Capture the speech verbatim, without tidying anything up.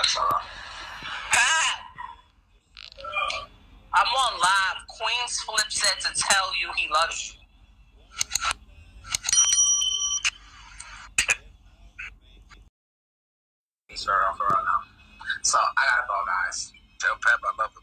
Pat! I'm on live. Queenzflip said to tell you he loves you. Start off right now. So I gotta go, guys. Tell Pep I love him.